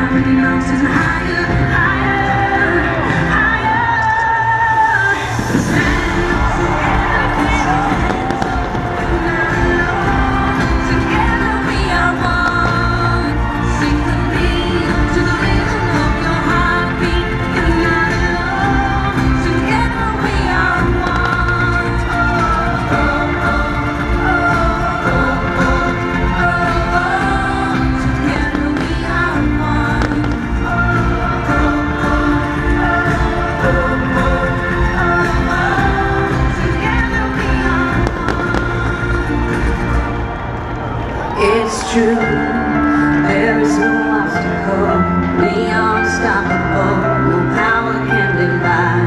Everything else is higher, higher, higher. Stand together, we're not alone. Together we are one. Sing with me to the rhythm of your heartbeat. You're not alone. Together we are one. Oh, oh, oh, oh, oh, oh, oh. Together we are one. Oh, oh, oh, oh, oh, oh, oh. Together we are one. It's true, there is no obstacle, we are unstoppable, no power can divide.